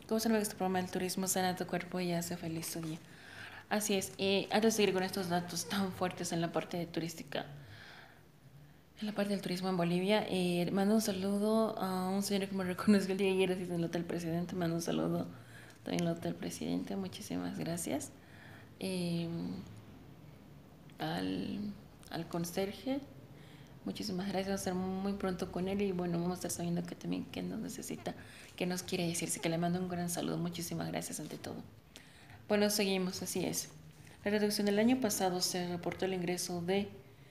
Conserva este programa del turismo sana tu cuerpo y hace feliz tu día. Así es, y antes de seguir con estos datos tan fuertes en la parte de turística, en la parte del turismo en Bolivia, mando un saludo a un señor que me reconoció el día de ayer, así en el Hotel Presidente, mando un saludo también al Hotel Presidente, muchísimas gracias. Eh, al, al conserje, muchísimas gracias, vamos a estar muy pronto con él y bueno, vamos a estar sabiendo que también que nos necesita, que nos quiere decirse, que le mando un gran saludo, muchísimas gracias ante todo. Bueno, seguimos, así es. La reducción del año pasado se reportó el ingreso de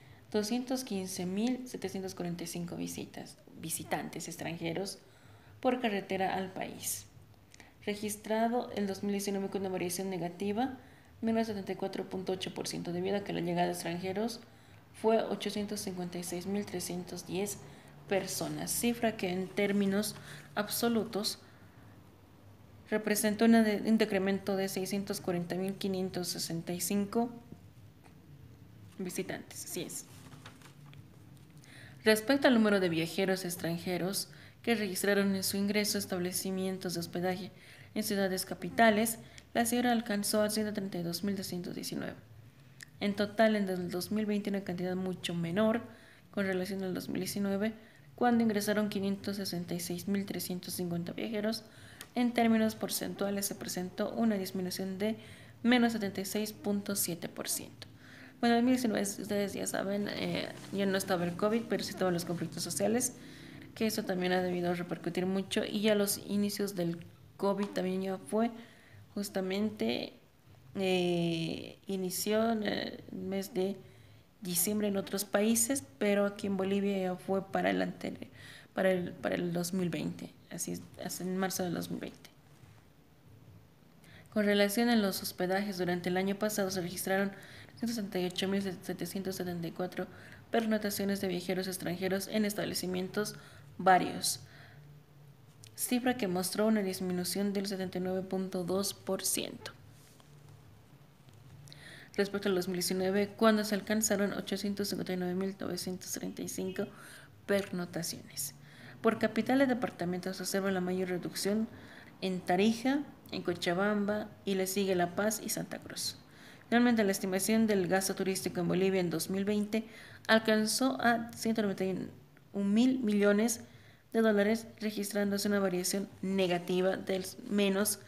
215.745 visitantes extranjeros por carretera al país, registrado el 2019 con una variación negativa, menos 74.8%, debido a que la llegada de extranjeros fue 856.310 personas, cifra que en términos absolutos representó un decremento de 640.565 visitantes. Así es. Respecto al número de viajeros extranjeros que registraron en su ingreso a establecimientos de hospedaje en ciudades capitales, la cifra alcanzó a 132.219. En total, en el 2020 una cantidad mucho menor con relación al 2019, cuando ingresaron 566.350 viajeros. En términos porcentuales se presentó una disminución de menos 76.7%. Bueno, en 2019, ustedes ya saben, ya no estaba el COVID, pero sí estaban los conflictos sociales, que eso también ha debido repercutir mucho. Y ya los inicios del COVID también ya fue justamente, inició en el mes de diciembre en otros países, pero aquí en Bolivia ya fue para el anterior, para el 2020, así es, hasta en marzo del 2020. Con relación a los hospedajes, durante el año pasado se registraron 168.774 pernotaciones de viajeros extranjeros en establecimientos varios, cifra que mostró una disminución del 79.2% respecto al 2019, cuando se alcanzaron 859.935 pernotaciones. Por capital de departamento se observa la mayor reducción en Tarija, en Cochabamba, y le sigue La Paz y Santa Cruz. Finalmente, la estimación del gasto turístico en Bolivia en 2020 alcanzó a 191.000 millones de dólares, registrándose una variación negativa del menos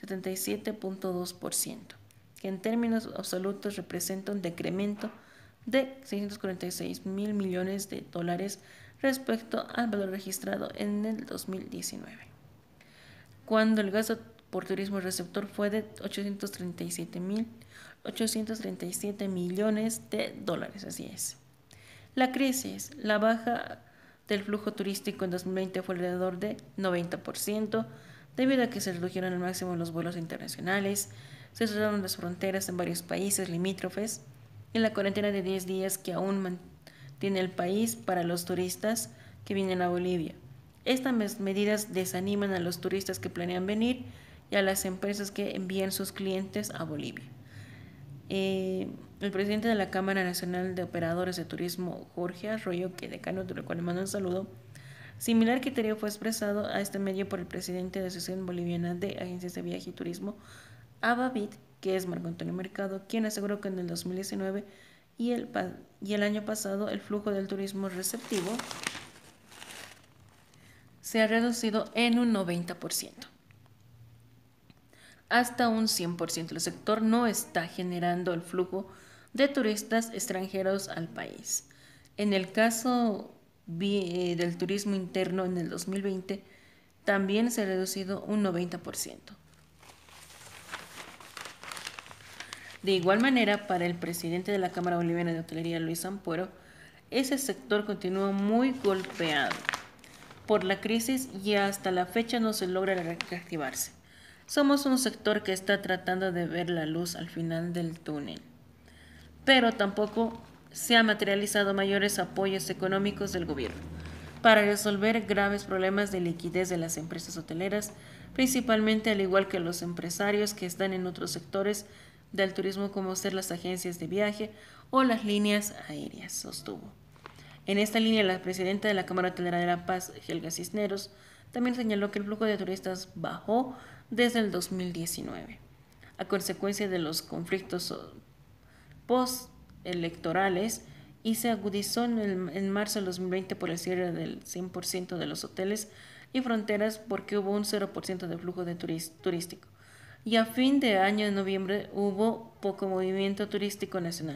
77.2%, que en términos absolutos representa un decremento de 646.000 millones de dólares respecto al valor registrado en el 2019, cuando el gasto por turismo receptor fue de 837 millones de dólares. Así es. La crisis, la baja del flujo turístico en 2020 fue alrededor de 90%, debido a que se redujeron al máximo los vuelos internacionales, se cerraron las fronteras en varios países limítrofes, y la cuarentena de 10 días que aún mantiene el país para los turistas que vienen a Bolivia. Estas medidas desaniman a los turistas que planean venir y a las empresas que envían sus clientes a Bolivia. El presidente de la Cámara Nacional de Operadores de Turismo, Jorge Arroyo, que decano, del cual le mando un saludo, similar criterio fue expresado a este medio por el presidente de la Asociación Boliviana de Agencias de Viaje y Turismo, ABAVIT, que es Marco Antonio Mercado, quien aseguró que en el 2019 y el año pasado el flujo del turismo receptivo se ha reducido en un 90%, hasta un 100%. El sector no está generando el flujo de turistas extranjeros al país. En el caso del turismo interno en el 2020, también se ha reducido un 90%. De igual manera, para el presidente de la Cámara Boliviana de Hotelería, Luis Ampuero, ese sector continúa muy golpeado por la crisis y hasta la fecha no se logra reactivarse. Somos un sector que está tratando de ver la luz al final del túnel, pero tampoco se han materializado mayores apoyos económicos del gobierno para resolver graves problemas de liquidez de las empresas hoteleras, principalmente al igual que los empresarios que están en otros sectores del turismo como ser las agencias de viaje o las líneas aéreas, sostuvo. En esta línea, la presidenta de la Cámara Hotelera de La Paz, Helga Cisneros, También señaló que el flujo de turistas bajó desde el 2019, a consecuencia de los conflictos postelectorales, y se agudizó en marzo del 2020 por el cierre del 100% de los hoteles y fronteras, porque hubo un 0% de flujo de turístico. Y a fin de año, en noviembre, hubo poco movimiento turístico nacional.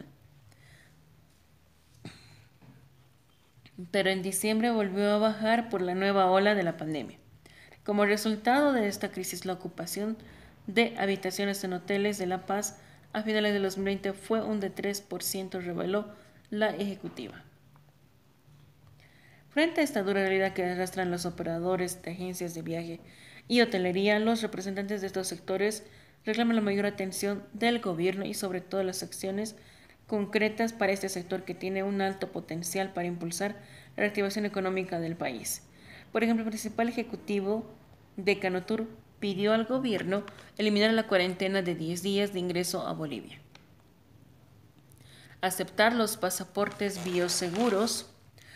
Pero en diciembre volvió a bajar por la nueva ola de la pandemia. Como resultado de esta crisis, la ocupación de habitaciones en hoteles de La Paz a finales de 2020 fue un de 3%, reveló la ejecutiva. Frente a esta dura realidad que arrastran los operadores de agencias de viaje y hotelería, los representantes de estos sectores reclaman la mayor atención del gobierno y sobre todo las acciones concretas para este sector, que tiene un alto potencial para impulsar la reactivación económica del país. Por ejemplo, el principal ejecutivo de Canotur pidió al gobierno eliminar la cuarentena de 10 días de ingreso a Bolivia, aceptar los pasaportes bioseguros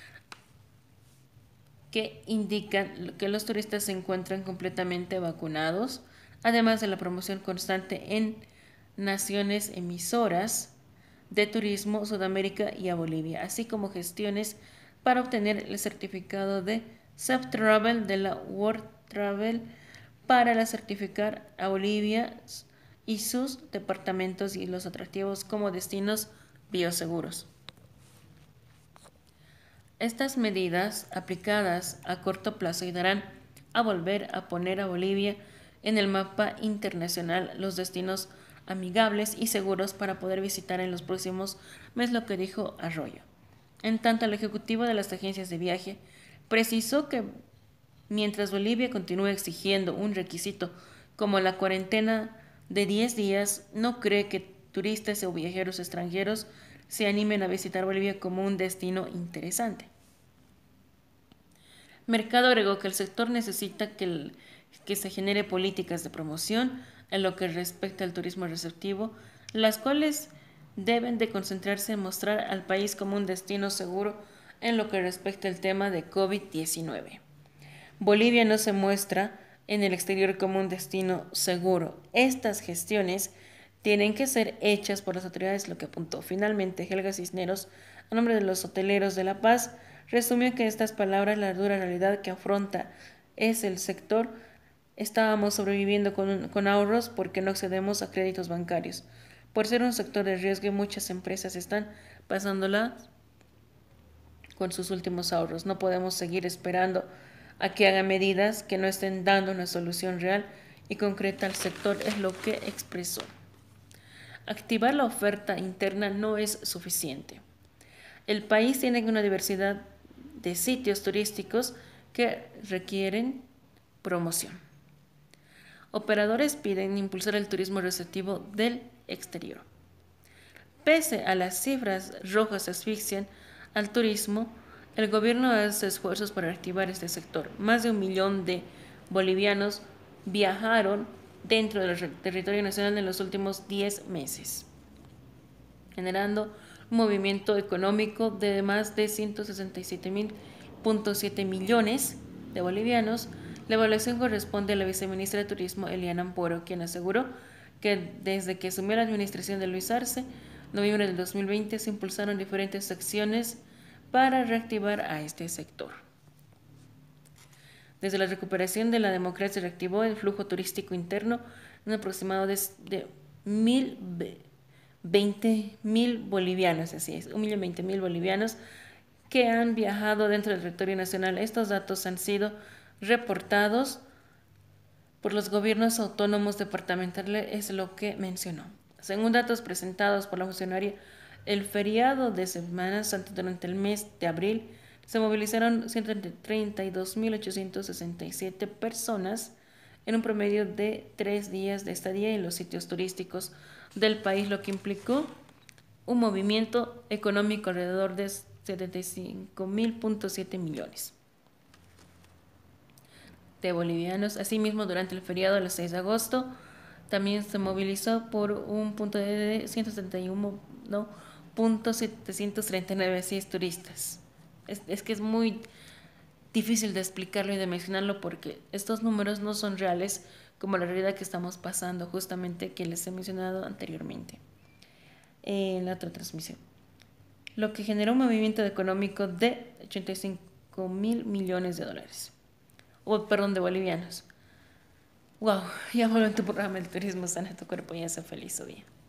que indican que los turistas se encuentran completamente vacunados, además de la promoción constante en naciones emisoras de turismo, Sudamérica y a Bolivia, así como gestiones para obtener el certificado de Safe Travel de la World Travel para la certificar a Bolivia y sus departamentos y los atractivos como destinos bioseguros. Estas medidas, aplicadas a corto plazo, ayudarán a volver a poner a Bolivia en el mapa internacional, los destinos amigables y seguros para poder visitar en los próximos meses, lo que dijo Arroyo. En tanto, el ejecutivo de las agencias de viaje precisó que mientras Bolivia continúe exigiendo un requisito como la cuarentena de 10 días, no cree que turistas o viajeros extranjeros se animen a visitar Bolivia como un destino interesante. Mercado agregó que el sector necesita que se genere políticas de promoción en lo que respecta al turismo receptivo, las cuales deben de concentrarse en mostrar al país como un destino seguro en lo que respecta al tema de COVID-19. Bolivia no se muestra en el exterior como un destino seguro. Estas gestiones tienen que ser hechas por las autoridades, lo que apuntó. Finalmente, Helga Cisneros, a nombre de los hoteleros de La Paz, resumió que estas palabras, la dura realidad que afronta es el sector. Estábamos sobreviviendo con ahorros porque no accedemos a créditos bancarios. Por ser un sector de riesgo, muchas empresas están pasándola con sus últimos ahorros. No podemos seguir esperando a que hagan medidas que no estén dando una solución real y concreta al sector, es lo que expresó. Activar la oferta interna no es suficiente. El país tiene una diversidad de sitios turísticos que requieren promoción. Operadores piden impulsar el turismo receptivo del exterior. Pese a las cifras rojas que asfixian al turismo, el gobierno hace esfuerzos para activar este sector. Más de 1 millón de bolivianos viajaron dentro del territorio nacional en los últimos 10 meses, generando un movimiento económico de más de 167.7 millones de bolivianos. La evaluación corresponde a la viceministra de Turismo, Eliana Amporo, quien aseguró que desde que asumió la administración de Luis Arce, noviembre del 2020, se impulsaron diferentes acciones para reactivar a este sector. Desde la recuperación de la democracia se reactivó el flujo turístico interno, un aproximado de 1.020.000 bolivianos, así es, 1.020.000 bolivianos que han viajado dentro del territorio nacional. Estos datos han sido reportados por los gobiernos autónomos departamentales, es lo que mencionó. Según datos presentados por la funcionaria, el feriado de Semana Santa durante el mes de abril se movilizaron 132.867 personas en un promedio de 3 días de estadía en los sitios turísticos del país, lo que implicó un movimiento económico alrededor de 75.7 millones de bolivianos. Asimismo, durante el feriado del 6 de agosto, también se movilizó por un punto de 171.739 turistas. Es que es muy difícil de explicarlo y de mencionarlo porque estos números no son reales como la realidad que estamos pasando, justamente que les he mencionado anteriormente en la otra transmisión. Lo que generó un movimiento económico de 85.000 millones de dólares. O, perdón, de bolivianos. Wow, ya vuelvo en tu programa El Turismo Sana tu cuerpo y hace feliz su día.